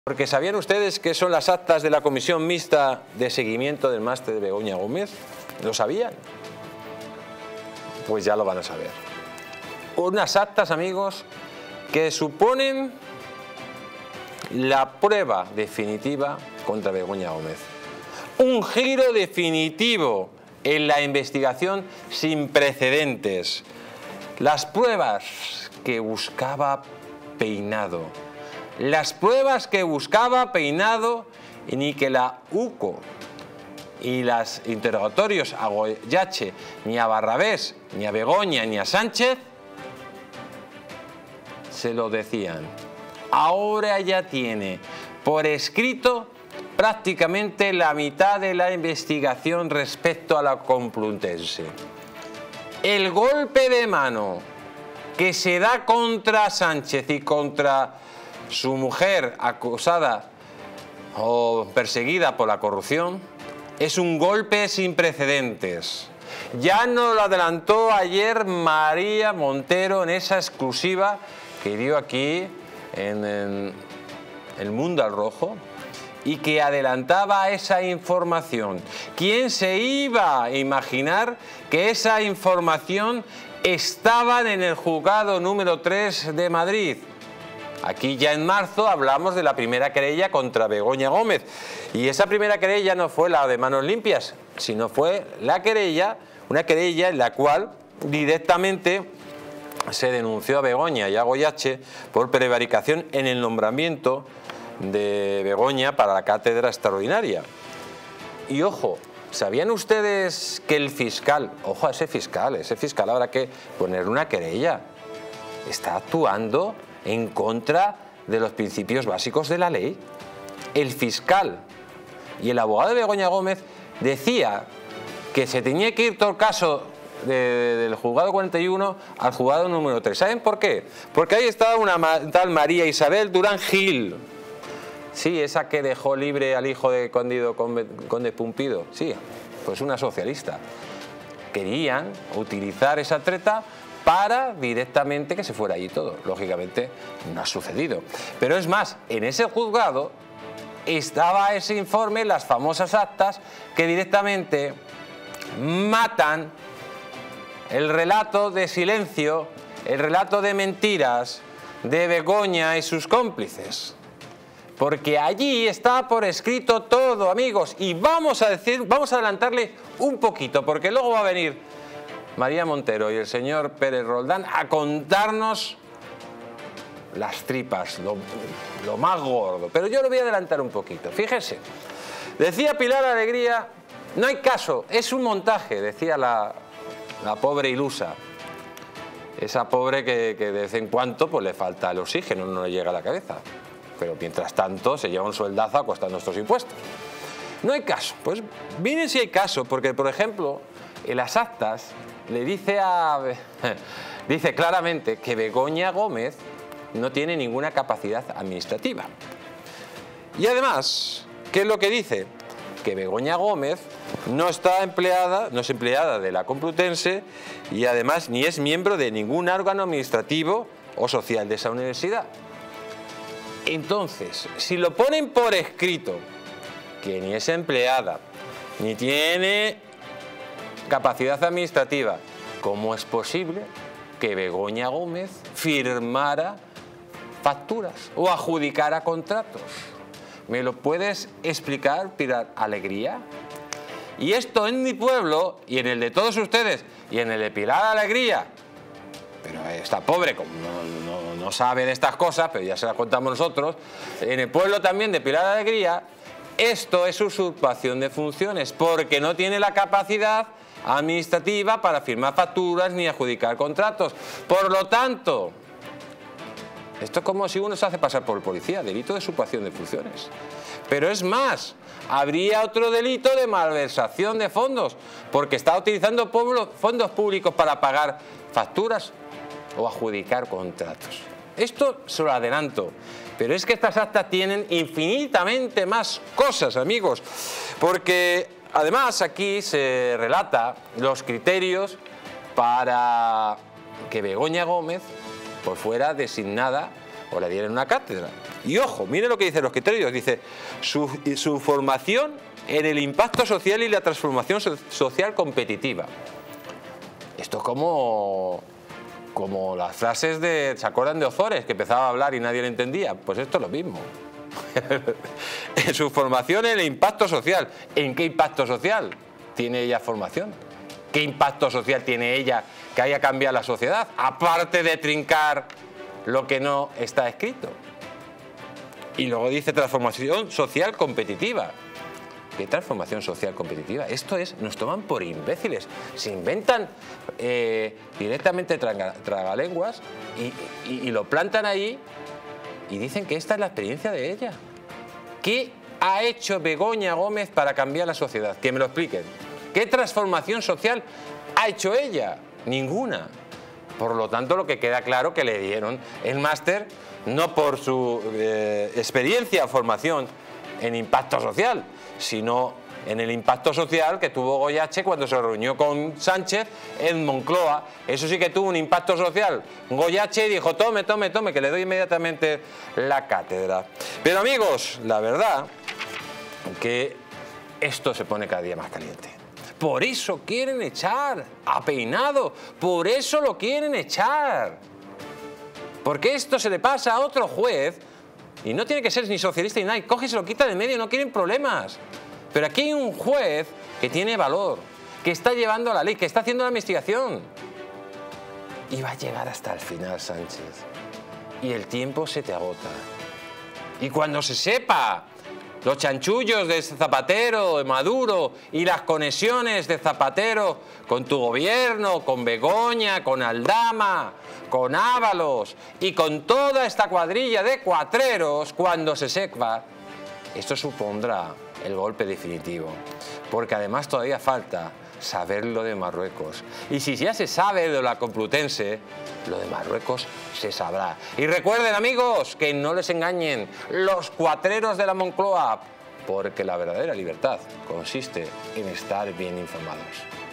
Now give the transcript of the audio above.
Porque ¿sabían ustedes qué son las actas de la Comisión Mixta de Seguimiento del Máster de Begoña Gómez? ¿Lo sabían? Pues ya lo van a saber. Unas actas, amigos, que suponen la prueba definitiva contra Begoña Gómez. Un giro definitivo en la investigación sin precedentes. Las pruebas que buscaba Peinado. Las pruebas que buscaba Peinado y ni que la UCO y los interrogatorios a Goyache, ni a Barrabés, ni a Begoña, ni a Sánchez se lo decían. Ahora ya tiene por escrito prácticamente la mitad de la investigación respecto a la Complutense. El golpe de mano que se da contra Sánchez y contra su mujer acusada o perseguida por la corrupción es un golpe sin precedentes. Ya nos lo adelantó ayer María Montero en esa exclusiva que dio aquí en El Mundo al Rojo y que adelantaba esa información. ¿Quién se iba a imaginar que esa información estaba en el juzgado número 3 de Madrid? Aquí ya en marzo hablamos de la primera querella contra Begoña Gómez y esa primera querella no fue la de manos limpias, sino fue la querella, una querella en la cual directamente se denunció a Begoña y a Goyache por prevaricación en el nombramiento de Begoña para la cátedra extraordinaria. Y ojo, ¿sabían ustedes que el fiscal, ojo a ese fiscal habrá que ponerle una querella, está actuando en contra de los principios básicos de la ley? El fiscal y el abogado de Begoña Gómez decía que se tenía que ir todo el caso del juzgado 41 al juzgado número 3. ¿Saben por qué? Porque ahí estaba una tal María Isabel Durán Gil. Sí, esa que dejó libre al hijo de Conde Pumpido. Sí, pues una socialista. Querían utilizar esa treta para directamente que se fuera allí todo. Lógicamente no ha sucedido. Pero es más, en ese juzgado estaba ese informe, las famosas actas que directamente matan el relato de silencio, el relato de mentiras de Begoña y sus cómplices. Porque allí está por escrito todo, amigos. Y vamos a adelantarle un poquito, porque luego va a venir María Montero y el señor Pérez Roldán a contarnos las tripas, lo más gordo. Pero yo lo voy a adelantar un poquito. Fíjese, decía Pilar Alegría, no hay caso, es un montaje, decía la pobre ilusa. Esa pobre que de vez en cuando pues, le falta el oxígeno, no le llega a la cabeza. Pero mientras tanto se lleva un sueldazo a costa de nuestros impuestos. No hay caso. Pues miren si hay caso, porque por ejemplo, en las actas le dice claramente que Begoña Gómez no tiene ninguna capacidad administrativa. Y además, ¿qué es lo que dice? Que Begoña Gómez no es empleada de la Complutense y además ni es miembro de ningún órgano administrativo o social de esa universidad. Entonces, si lo ponen por escrito, que ni es empleada, ni tiene capacidad administrativa, ¿cómo es posible que Begoña Gómez firmara facturas o adjudicara contratos? ¿Me lo puedes explicar, Pilar Alegría? Y esto en mi pueblo, y en el de todos ustedes, y en el de Pilar Alegría, pero esta pobre como no sabe de estas cosas, pero ya se las contamos nosotros, en el pueblo también de Pilar Alegría, esto es usurpación de funciones, porque no tiene la capacidad administrativa para firmar facturas ni adjudicar contratos. Por lo tanto, esto es como si uno se hace pasar por el policía, delito de usurpación de funciones. Pero es más, habría otro delito de malversación de fondos, porque está utilizando fondos públicos para pagar facturas o adjudicar contratos. Esto se lo adelanto, pero es que estas actas tienen infinitamente más cosas, amigos, porque además aquí se relata los criterios para que Begoña Gómez pues fuera designada o le dieran una cátedra. Y ojo, mire lo que dicen los criterios, dice su formación en el impacto social y la transformación social competitiva. Esto es como las frases de, ¿se acuerdan de Ozores? Que empezaba a hablar y nadie le entendía. Pues esto es lo mismo. En su formación en el impacto social. ¿En qué impacto social tiene ella formación? ¿Qué impacto social tiene ella que haya cambiado la sociedad? Aparte de trincar lo que no está escrito. Y luego dice transformación social competitiva. ¿Qué transformación social competitiva? Esto es, nos toman por imbéciles. Se inventan directamente tragalenguas y lo plantan ahí y dicen que esta es la experiencia de ella. ¿Qué ha hecho Begoña Gómez para cambiar la sociedad? Que me lo expliquen. ¿Qué transformación social ha hecho ella? Ninguna. Por lo tanto, lo que queda claro que le dieron el máster no por su experiencia o formación en impacto social, sino en el impacto social que tuvo Goyache cuando se reunió con Sánchez en Moncloa. Eso sí que tuvo un impacto social. Goyache dijo, tome, tome, tome, que le doy inmediatamente la cátedra. Pero amigos, la verdad que esto se pone cada día más caliente. Por eso quieren echar a Peinado, por eso lo quieren echar. Porque esto se le pasa a otro juez, y no tiene que ser ni socialista ni nada, coge y se lo quita de medio, no quieren problemas. Pero aquí hay un juez que tiene valor, que está llevando la ley, que está haciendo la investigación. Y va a llegar hasta el final, Sánchez. Y el tiempo se te agota. Y cuando se sepa los chanchullos de Zapatero, de Maduro, y las conexiones de Zapatero con tu gobierno, con Begoña, con Aldama, con Ábalos y con toda esta cuadrilla de cuatreros, cuando se sepa, esto supondrá el golpe definitivo. Porque además todavía falta saber lo de Marruecos. Y si ya se sabe de la Complutense, lo de Marruecos se sabrá. Y recuerden, amigos, que no les engañen los cuatreros de la Moncloa, porque la verdadera libertad consiste en estar bien informados.